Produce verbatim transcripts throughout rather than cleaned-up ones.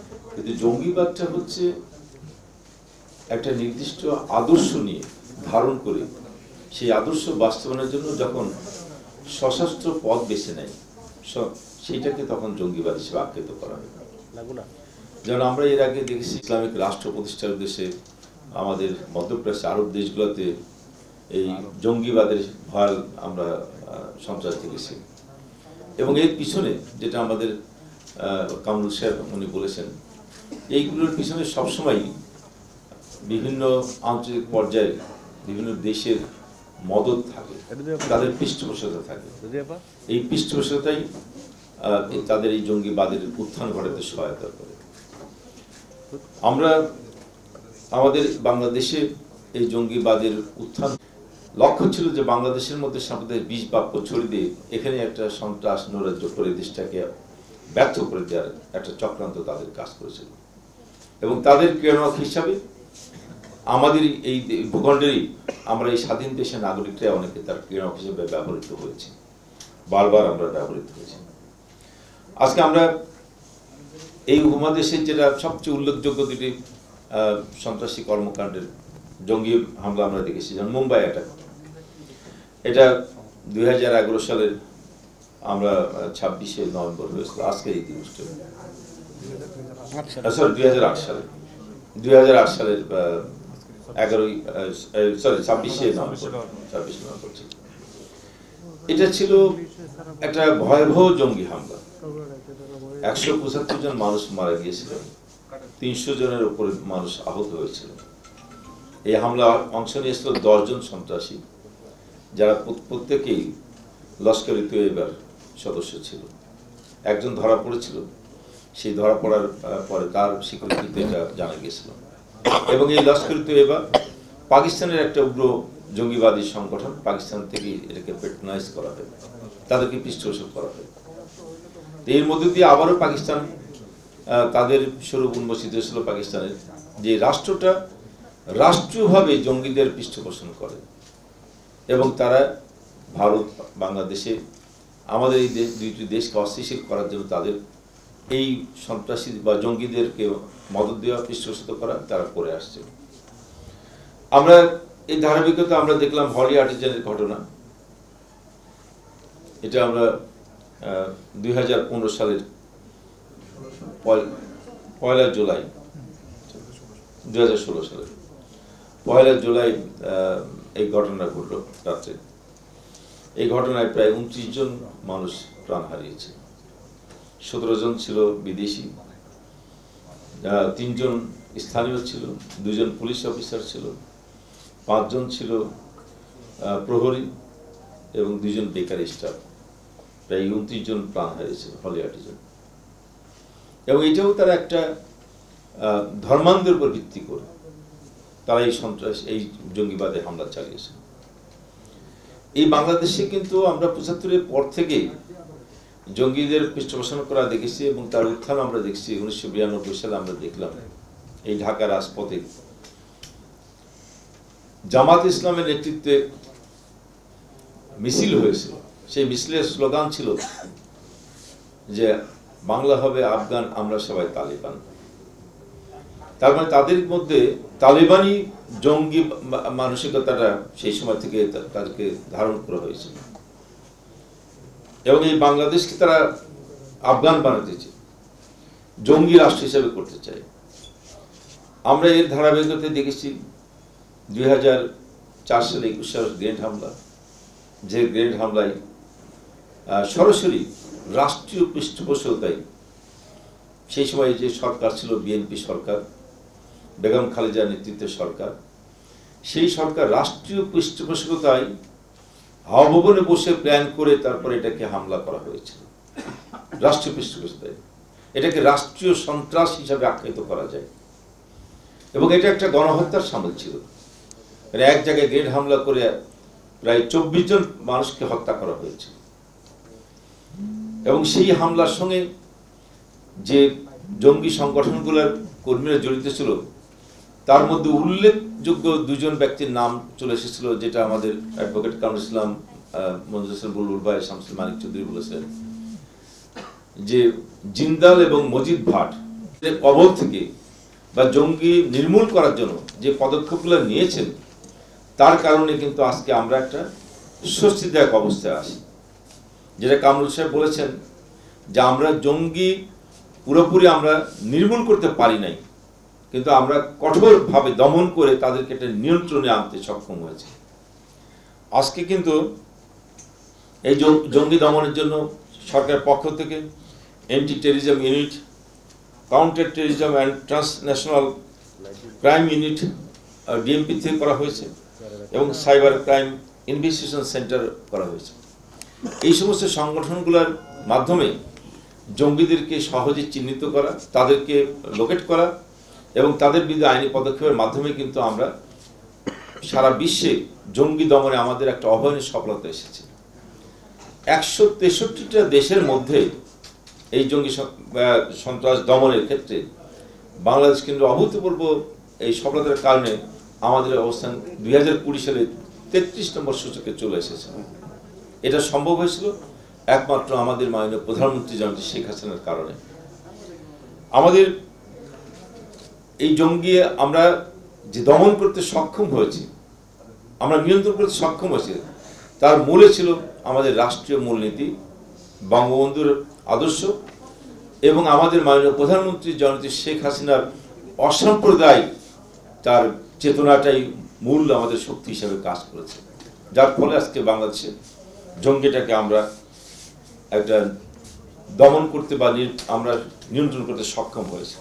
কিন্তু জঙ্গিবাদটা হচ্ছে একটা নির্দিষ্ট আদর্শ নিয়ে ধারণ করে সেই আদর্শ বাস্তবায়নের জন্য যখন সশস্ত্র পথ বেছে নেয় সেইটাকে তখন জঙ্গিবাদ হিসেবে আখ্যায়িত করা হয়। যেমন আমরা এর আগে দেখেছি ইসলামিক রাষ্ট্র প্রতিষ্ঠার উদ্দেশ্যে আমাদের মধ্যপ্রাচ্য আরব দেশগুলোতে এই জঙ্গিবাদের ভয় আমরা সঞ্চার দেখেছি, এবং এর পিছনে যেটা আমাদের কামরুল সাহেব উনি বলেছেন, এইগুলোর পিছনে সবসময় বিভিন্ন আঞ্চলিক পর্যায়ে বিভিন্ন দেশের মদত থাকে, তাদের পৃষ্ঠপোষকতা থাকে। এই পৃষ্ঠপোষকতাই তাদের এই জঙ্গিবাদের উত্থান ঘটাতে সহায়তা করে। আমরা আমাদের বাংলাদেশে এই জঙ্গিবাদের উত্থান লক্ষ্য ছিল যে বাংলাদেশের মধ্যে সাম্প্রদায়িক বিষ বাক্য ছড়িয়ে দিয়ে এখানে একটা সন্ত্রাস নৈরাজ্য করে দেশটাকে ব্যর্থ করে দেওয়ার একটা চক্রান্ত তাদের কাজ করেছিল, এবং তাদের ক্রিয়ানক হিসাবে আমাদের এই ভূখণ্ডেরই আমরা এই স্বাধীন দেশের নাগরিকরা অনেকে তার ক্রিয়ানক হিসেবে ব্যবহৃত হয়েছে, বারবার আমরা ব্যবহৃত হয়েছি। আজকে আমরা এই উপমহাদেশের যেটা সবচেয়ে উল্লেখযোগ্য দুটি সন্ত্রাসী কর্মকাণ্ডের জঙ্গি হামলা আমরা দেখেছি, যেমন মুম্বাই অ্যাটাক, এটা দুই হাজার এগারো সালের আমরা ছাব্বিশে নভেম্বর হয়েছিল, আজকে এই দিবসটা সরি দুই হাজার আট সালে দুই হাজার আট সালের এগারোই সরি ছাব্বিশে নভেম্বর ছাব্বিশে নভেম্বর ছিল। এটা ছিল একটা ভয়াবহ জঙ্গি হামলা, একশো পঁচাত্তর জন মানুষ মারা গিয়েছিল, তিনশো জনের উপরে মানুষ আহত হয়েছিল। এই হামলা অংশ নিয়েছিল দশজন সন্ত্রাসী, যারা প্রত্যেকেই লস্কর ই তৈয়বার সদস্য ছিল। একজন ধরা পড়েছিল, সেই ধরা পড়ার পরে তার স্বীকৃতিতে এটা জানা গিয়েছিল, এবং এই লস্কর ই তৈয়বা পাকিস্তানের একটা উগ্র জঙ্গিবাদী সংগঠন, পাকিস্তান থেকে এটাকে পেট্রোনাইজ করা হয়, তাদেরকে পৃষ্ঠপোষক করা হয়। এর মধ্যে দিয়ে আবারও পাকিস্তান তাদের স্বরূপ উন্মোচিত হয়েছিল পাকিস্তানের, যে রাষ্ট্রটা রাষ্ট্রীয়ভাবে জঙ্গিদের পৃষ্ঠপোষণ করে, এবং তারা ভারত বাংলাদেশে আমাদের এই দুইটি দেশকে অস্থিতিশীল করার জন্য তাদের এই সন্ত্রাসী বা জঙ্গিদেরকে মদত দেওয়া, পৃষ্ঠপোষিত করা তারা করে আসছে। আমরা এই ধারাবাহিকতা আমরা দেখলাম হলি আর্টিজানের ঘটনা, এটা আমরা দুই হাজার পনেরো সালের পয়লা জুলাই দুই হাজার ষোলো সালের পয়লা জুলাই এই ঘটনা ঘটল রাত্রে। এই ঘটনায় প্রায় উনত্রিশ জন মানুষ প্রাণ হারিয়েছে, সতেরো জন ছিল বিদেশি, তিনজন স্থানীয় ছিল, দুজন পুলিশ অফিসার ছিল, পাঁচজন ছিল প্রহরী এবং দুজন বেকারি স্টাফ। প্রায় উনত্রিশ জন প্রাণ হারিয়েছিল হলি আর্টিজান, এবং এটাও তারা একটা ধর্মান্ধের উপর ভিত্তি করে তারা এই সন্ত্রাস এই জঙ্গিবাদে হামলা চালিয়েছে। এই বাংলাদেশে কিন্তু আমরা পঁচাত্তরের পর থেকে জঙ্গিদের পৃষ্ঠপোষণ করা দেখেছি, এবং তার উত্থান আমরা দেখছি। উনিশশো বিরানব্বই সালে আমরা দেখলাম এই ঢাকা রাজপথে জামাত ইসলামের নেতৃত্বে মিছিল হয়েছিল। সেই মিছিলের স্লোগান ছিল যে বাংলা হবে আফগান, আমরা সবাই তালিবান। তার মানে তাদের মধ্যে তালিবানি জঙ্গি মানসিকতাটা সেই সময় থেকে তাদেরকে ধারণ করা হয়েছিল, এবং এই বাংলাদেশকে তারা আফগান বানাতে চায়, জঙ্গি রাষ্ট্র হিসেবে করতে চায়। আমরা এর ধারাবাহিকতায় দেখেছি দুই হাজার চার সালে একুশ সালের গ্রেনেড হামলা, যে গ্রেনেড হামলায় সরাসরি রাষ্ট্রীয় পৃষ্ঠপোষকতায় সেই সময় যে সরকার ছিল বিএনপি সরকার, বেগম খালেদার নেতৃত্বের সরকার, সেই সরকার রাষ্ট্রীয় পৃষ্ঠপোষকতায় হাওয়া ভবনে বসে প্ল্যান করে তারপরে এটাকে হামলা করা হয়েছিল। রাষ্ট্রীয় পৃষ্ঠপোষকতায় এটাকে রাষ্ট্রীয় সন্ত্রাস হিসাবে আখ্যায়িত করা যায়, এবং এটা একটা গণহত্যার সামিল ছিল। এক জায়গায় গ্রেনেড হামলা করে প্রায় চব্বিশ জন মানুষকে হত্যা করা হয়েছে, এবং সেই হামলার সঙ্গে যে জঙ্গি সংগঠনগুলোর কর্মীরা জড়িত ছিল তার মধ্যে উল্লেখযোগ্য দুজন ব্যক্তির নাম চলে এসেছিল, যেটা আমাদের অ্যাডভোকেট কামরুল ইসলাম মঞ্জুর হোসেন বুলবুল ভাই, শামসুল মানিক চৌধুরী বলেছেন, যে জিন্দাল এবং মজিদ ভাট কবল থেকে বা জঙ্গি নির্মূল করার জন্য যে পদক্ষেপগুলো নিয়েছেন তার কারণে কিন্তু আজকে আমরা একটা স্বস্তিদায়ক অবস্থায় আসি। যেটা কামরুল সাহেব বলেছেন যে আমরা জঙ্গি পুরোপুরি আমরা নির্মূল করতে পারি নাই, কিন্তু আমরা কঠোরভাবে দমন করে তাদেরকে একটা নিয়ন্ত্রণে আনতে সক্ষম হয়েছে। আজকে কিন্তু এই জঙ্গি দমনের জন্য সরকারের পক্ষ থেকে anti terrorism unit, counter terrorism and transnational crime unit DMP থেকে করা হয়েছে এবং সাইবার ক্রাইম ইনভেস্টিগেশন সেন্টার করা হয়েছে। এই সমস্ত সংগঠনগুলোর মাধ্যমে জঙ্গিদেরকে সহজে চিহ্নিত করা, তাদেরকে লোকেট করা এবং তাদের বিরুদ্ধে আইনি পদক্ষেপের মাধ্যমে কিন্তু আমরা সারা বিশ্বে জঙ্গি দমনে আমাদের একটা অভয়নীয় সফলতা এসেছে। একশো তেষট্টিটা দেশের মধ্যে এই জঙ্গি সন্ত্রাস দমনের ক্ষেত্রে বাংলাদেশ কিন্তু অভূতপূর্ব এই সফলতার কারণে আমাদের অবস্থান দুই হাজার কুড়ি সালে তেত্রিশ নম্বর সূচকে চলে এসেছে। এটা সম্ভব হয়েছিল একমাত্র আমাদের মাননীয় প্রধানমন্ত্রী জনাব শেখ হাসিনার কারণে। আমাদের এই জঙ্গি আমরা যে দমন করতে সক্ষম হয়েছি, আমরা নিয়ন্ত্রণ করতে সক্ষম হয়েছি, তার মূলে ছিল আমাদের রাষ্ট্রীয় মূলনীতি, বঙ্গবন্ধুর আদর্শ এবং আমাদের মাননীয় প্রধানমন্ত্রী জনাব শেখ হাসিনার অসাম্প্রদায়িক তার চেতনাটাই মূল আমাদের শক্তি হিসেবে কাজ করেছে, যার ফলে আজকে বাংলাদেশে জঙ্গিটাকে আমরা একটা দমন করতে বা আমরা নিয়ন্ত্রণ করতে সক্ষম হয়েছে।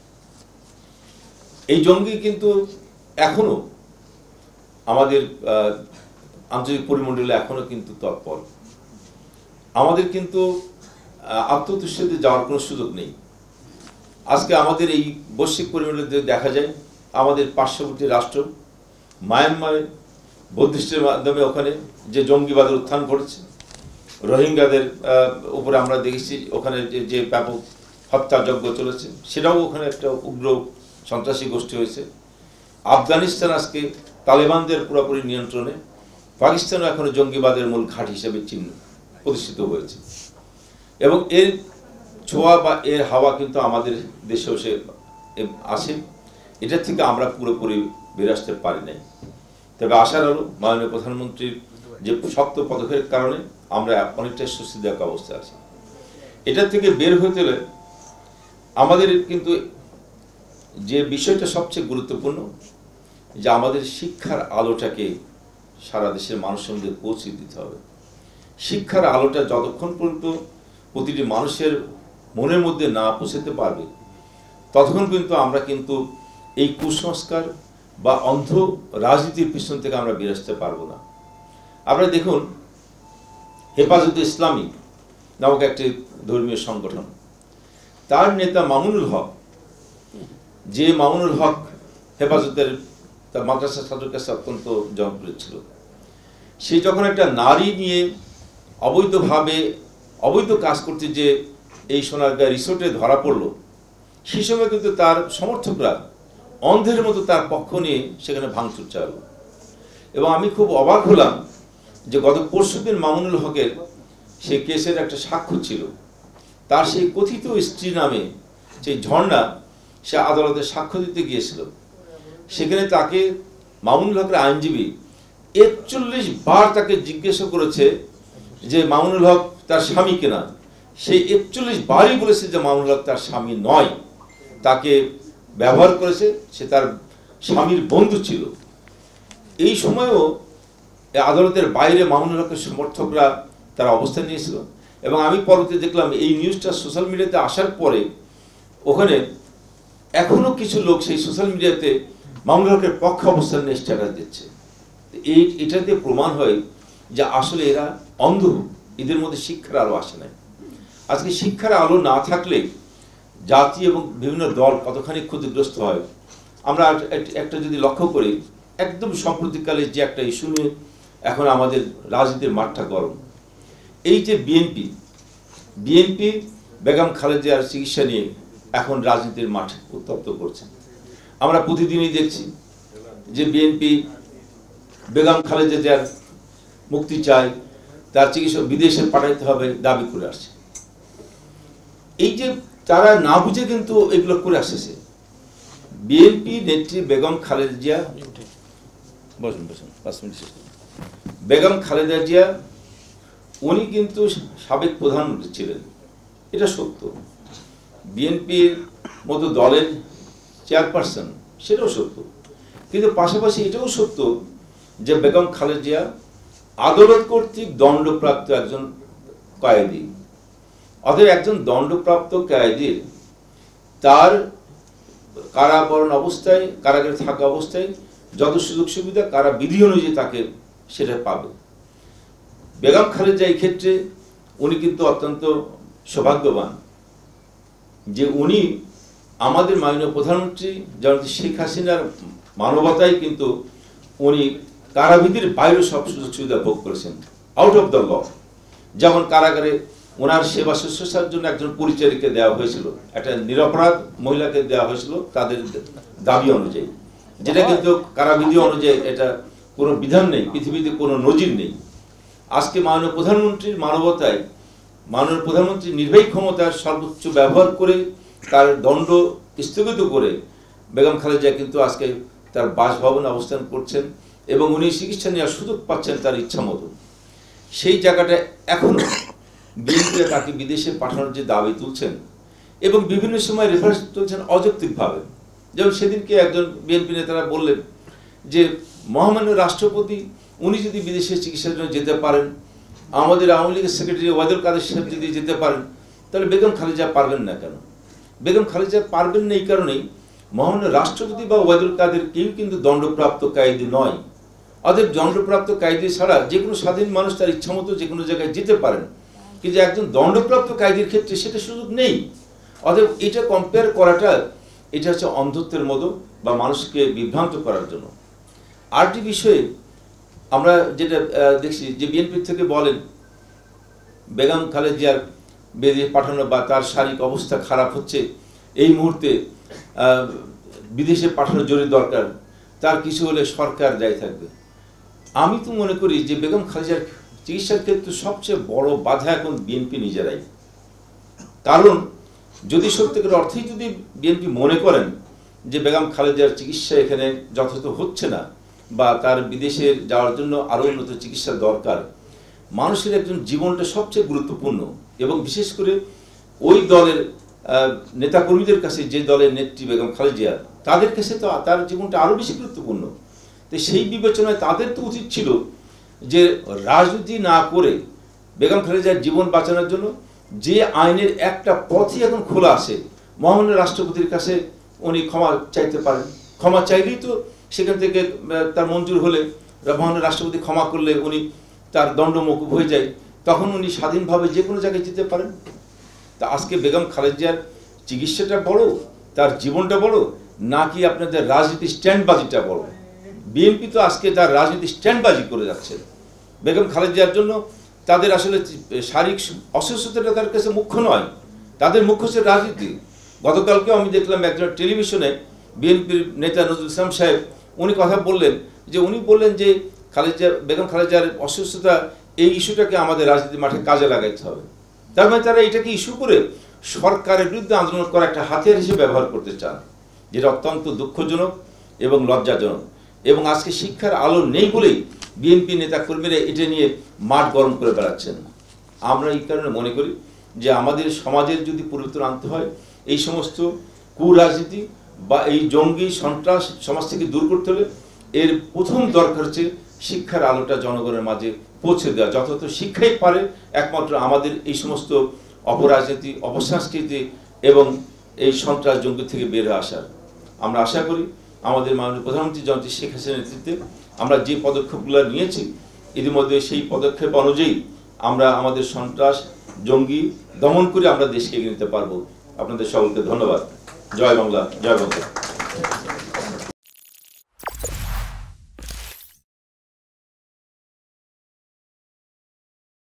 এই জঙ্গি কিন্তু এখনো আমাদের আন্তর্জাতিক পরিমণ্ডলে এখনো কিন্তু তৎপর। আমাদের কিন্তু আত্মতুষ্টিতে যাওয়ার কোনো সুযোগ নেই। আজকে আমাদের এই বৈশ্বিক পরিমণ্ডলে দেখা যায় আমাদের পার্শ্ববর্তী রাষ্ট্র মায়ানমারে বৌদ্ধিস্টের মাধ্যমে ওখানে যে জঙ্গিবাদের উত্থান ঘটেছে, রোহিঙ্গাদের উপরে আমরা দেখেছি ওখানে যে যে ব্যাপক হত্যাযজ্ঞ চলেছে, সেটাও ওখানে একটা উগ্র সন্ত্রাসী গোষ্ঠী হয়েছে। আফগানিস্তান আজকে তালেবানদের পুরোপুরি নিয়ন্ত্রণে, পাকিস্তানও এখনো জঙ্গিবাদের মূল ঘাট হিসেবে চিহ্ন প্রতিষ্ঠিত হয়েছে এবং এর ছোঁয়া বা এর হাওয়া কিন্তু আমাদের দেশেও সে আসে। এটার থেকে আমরা পুরোপুরি বের আসতে পারি নাই। তবে আশার আলো মাননীয় প্রধানমন্ত্রীর যে শক্ত পদক্ষেপের কারণে আমরা অনেকটাই স্বস্তিদায়ক অবস্থায় আছি। এটার থেকে বের হতে হলে আমাদের কিন্তু যে বিষয়টা সবচেয়ে গুরুত্বপূর্ণ, যে আমাদের শিক্ষার আলোটাকে সারা দেশের মানুষের মধ্যে পৌঁছে দিতে হবে। শিক্ষার আলোটা যতক্ষণ পর্যন্ত প্রতিটি মানুষের মনের মধ্যে না পৌঁছাতে পারবে ততক্ষণ কিন্তু আমরা কিন্তু এই কুসংস্কার বা অন্ধ রাজনীতির পিছন থেকে আমরা বের আসতে পারবো না। আপনারা দেখুন, হেফাজতে ইসলামী নামক একটি ধর্মীয় সংগঠন, তার নেতা মামুনুল হক, যে মামুনুল হক হেফাজতের তার মাদ্রাসা ছাত্রের কাছে অত্যন্ত জনপ্রিয় ছিল, সে যখন একটা নারী নিয়ে অবৈধভাবে অবৈধ কাজ করতে যে এই সোনারগাঁ রিসোর্টে ধরা পড়লো, সেই সময় কিন্তু তার সমর্থকরা অন্ধের মতো তার পক্ষ নিয়ে সেখানে ভাঙচুর চালালো। এবং আমি খুব অবাক হলাম যে গত পরশুদিন মামুনুল হকের সেই কেসের একটা সাক্ষ্য ছিল, তার সেই কথিত স্ত্রী নামে সেই ঝর্ণা সে আদালতে সাক্ষ্য দিতে গিয়েছিল। সেখানে তাকে মামুনুল হকের আইনজীবী একচল্লিশ বার তাকে জিজ্ঞাসা করেছে যে মামুনুল হক তার স্বামী কিনা। সেই একচল্লিশ বারই বলেছে যে মামুনুল হক তার স্বামী নয়, তাকে ব্যবহার করেছে, সে তার স্বামীর বন্ধু ছিল। এই সময়েও আদালতের বাইরে মামুনুল হকের সমর্থকরা তারা অবস্থান নিয়েছিল এবং আমি পরবর্তীতে দেখলাম এই নিউজটা সোশ্যাল মিডিয়াতে আসার পরে ওখানে এখনো কিছু লোক সেই সোশ্যাল মিডিয়াতে মামুনুল হকের পক্ষে অবস্থান নিয়ে স্ট্যাটাস দিচ্ছে। এই এটা দিয়ে প্রমাণ হয় যে আসলে এরা অন্ধ, এদের মধ্যে শিক্ষার আলো আসে নাই। আজকে শিক্ষার আলো না থাকলে জাতি এবং বিভিন্ন দল কতখানি ক্ষতিগ্রস্ত হয়। আমরা একটা যদি লক্ষ্য করি, একদম সাম্প্রতিককালে যে একটা ইস্যু নিয়ে এখন আমাদের রাজনীতির মাঠটা গরম, এই যে বিএনপি বিএনপি বেগম খালেদার চিকিৎসা নিয়ে এখন রাজনীতির মাঠ উত্তপ্ত করছে। আমরা প্রতিদিনই দেখছি যে বিএনপি বেগম খালেদার মুক্তি চায়, তার চিকিৎসা বিদেশে পাঠাইতে হবে দাবি করে আসছে। এই যে তারা না বুঝে কিন্তু এগুলো করে আসছে। বিএনপি নেত্রী বেগম খালেদা জিয়া, বসুন বসুন পাঁচ মিনিট শেষ করুন। বেগম খালেদা জিয়া উনি কিন্তু সাবেক প্রধানমন্ত্রী ছিলেন, এটা সত্য। বিএনপির মতো দলের চেয়ারপারসন, সেটাও সত্য। কিন্তু পাশাপাশি এটাও সত্য যে বেগম খালেদা জিয়া আদালত কর্তৃক দণ্ডপ্রাপ্ত একজন কয়েদি। অতএব একজন দণ্ডপ্রাপ্ত কয়েদির তার কারাবরণ অবস্থায়, কারাগারে থাকা অবস্থায় যত সুযোগ সুবিধা কারা বিধি অনুযায়ী তাকে সেটা পাবে। বেগম খালেদা এই ক্ষেত্রে উনি কিন্তু অত্যন্ত সৌভাগ্যবান যে উনি আমাদের মাননীয় প্রধানমন্ত্রী যেমন শেখ হাসিনার মানবতায় কিন্তু উনি কারাবিধির বাইরে সব সুযোগ সুবিধা ভোগ করেছেন, আউট অফ দ্য ল। যেমন কারাগারে ওনার সেবা শুশ্রূষার জন্য একজন পরিচারিকা দেওয়া হয়েছিল, একটা নিরপরাধ মহিলাকে দেওয়া হয়েছিল তাদের দাবি অনুযায়ী, যেটা কিন্তু কারাবিধি অনুযায়ী এটা কোনো বিধান নেই, পৃথিবীতে কোনো নজির নেই। আজকে মাননীয় প্রধানমন্ত্রীর মানবতায়, মাননীয় প্রধানমন্ত্রীর নির্বাহী ক্ষমতার সর্বোচ্চ ব্যবহার করে তার দণ্ড স্থগিত করে বেগম খালেদা কিন্তু আজকে তার বাসভবনে অবস্থান করছেন এবং উনি চিকিৎসা নেওয়ার সুযোগ পাচ্ছেন তার ইচ্ছা মতো। সেই জায়গাটা এখনো বিএনপি তাকে বিদেশে পাঠানোর যে দাবি তুলছেন এবং বিভিন্ন সময় রেফারেন্স তুলছেন অযৌক্তিকভাবে। যেমন সেদিনকে একজন বিএনপি নেতারা বললেন যে মহামান্য রাষ্ট্রপতি উনি যদি বিদেশে চিকিৎসার জন্য যেতে পারেন, আমাদের আওয়ামী লীগের সেক্রেটারি ওয়াহিদুল কাদের সাহেব যদি যেতে পারেন, তাহলে বেগম খালেদা পারবেন না কেন? বেগম খালেদা পারবেন না এই কারণেই মহামান্য রাষ্ট্রপতি বা ওয়াহিদুল কাদের কেউ কিন্তু দণ্ডপ্রাপ্ত কায়েদি নয়। অতএব দণ্ডপ্রাপ্ত কায়েদি ছাড়া যে কোনো স্বাধীন মানুষ তার ইচ্ছা মতো যে কোনো জায়গায় যেতে পারেন, কিন্তু একজন দণ্ডপ্রাপ্ত কায়েদির ক্ষেত্রে সেটা সুযোগ নেই। অতএব এটা কম্পেয়ার করাটা এটা হচ্ছে অন্ধত্বের মতো বা মানুষকে বিভ্রান্ত করার জন্য। আরেকটি বিষয়ে আমরা যেটা দেখছি যে বিএনপি থেকে বলেন বেগম খালেদা জিয়ার বিদেশে পাঠানো বা তার শারীরিক অবস্থা খারাপ হচ্ছে, এই মুহূর্তে বিদেশে পাঠানো জরুরি দরকার, তার কিছু হলে সরকার দায়ী থাকবে। আমি তো মনে করি যে বেগম খালেদার চিকিৎসার ক্ষেত্রে সবচেয়ে বড় বাধা এখন বিএনপি নিজেরাই। কারণ যদি সত্যিকার অর্থেই যদি বিএনপি মনে করেন যে বেগম খালেদার চিকিৎসা এখানে যথাযথ হচ্ছে না বা তার বিদেশে যাওয়ার জন্য আরও উন্নত চিকিৎসা দরকার, মানুষের একজন জীবনটা সবচেয়ে গুরুত্বপূর্ণ এবং বিশেষ করে ওই দলের নেতাকর্মীদের কাছে, যে দলের নেত্রী বেগম খালেদা জিয়া, তাদের কাছে তো তার জীবনটা আরও বেশি গুরুত্বপূর্ণ। তো সেই বিবেচনায় তাদের তো উচিত ছিল যে রাজনীতি না করে বেগম খালেদার জীবন বাঁচানোর জন্য যে আইনের একটা পথই এখন খোলা আছে, মহামান্য রাষ্ট্রপতির কাছে উনি ক্ষমা চাইতে পারেন। ক্ষমা চাইলেই তো সেখান থেকে তার মঞ্জুর হলে মহামান্য রাষ্ট্রপতি ক্ষমা করলে উনি তার দণ্ড মকুব হয়ে যায়, তখন উনি স্বাধীনভাবে যে কোনো জায়গায় যেতে পারেন। তা আজকে বেগম খালেদার চিকিৎসাটা বড়, তার জীবনটা বড়, নাকি আপনাদের রাজনীতি স্ট্যান্ডবাজিটা বড়? বিএনপি তো আজকে তার রাজনীতি স্ট্যান্ডবাজি করে যাচ্ছে। বেগম খালেদার জন্য তাদের আসলে শারীরিক অসুস্থতাটা তার কাছে মুখ্য নয়, তাদের মুখ্য হচ্ছে রাজনীতি। গতকালকেও আমি দেখলাম একজন টেলিভিশনে বিএনপির নেতা নজরুল ইসলাম সাহেব উনি কথা বললেন যে উনি বললেন যে খালেদা বেগম খালেদার অসুস্থতা, এই ইস্যুটাকে আমাদের রাজনীতি মাঠে কাজে লাগাইতে হবে। তার মানে তারা এটাকে ইস্যু করে সরকারের বিরুদ্ধে আন্দোলন করা একটা হাতিয়ার হিসেবে ব্যবহার করতে চান, যেটা অত্যন্ত দুঃখজনক এবং লজ্জাজনক। এবং আজকে শিক্ষার আলো নেই বলেই বিএনপি নেতা কর্মীরা এটা নিয়ে মাঠ গরম করে বেড়াচ্ছেন। আমরা এই কারণে মনে করি যে আমাদের সমাজের যদি পরিবর্তন আনতে হয়, এই সমস্ত কুরাজনীতি বা এই জঙ্গি সন্ত্রাস সমাজ থেকে দূর করতে হলে এর প্রথম দরকার হচ্ছে শিক্ষার আলোটা জনগণের মাঝে পৌঁছে দেওয়া। যথাযথ শিক্ষাই পারে একমাত্র আমাদের এই সমস্ত অপরাজনীতি, অপসংস্কৃতি এবং এই সন্ত্রাস জঙ্গি থেকে বের হয়ে আসার। আমরা আশা করি আমাদের মাননীয় প্রধানমন্ত্রী জননেত্রী শেখ হাসিনার নেতৃত্বে আমরা যে পদক্ষেপগুলো নিয়েছি, ইতিমধ্যে সেই পদক্ষেপ অনুযায়ী আমরা আমাদের সন্ত্রাস জঙ্গি দমন করে আমরা দেশকে এগিয়ে নিতে পারবো। আপনাদের সকলকে ধন্যবাদ। জয় বাংলা, জয় বাংলা।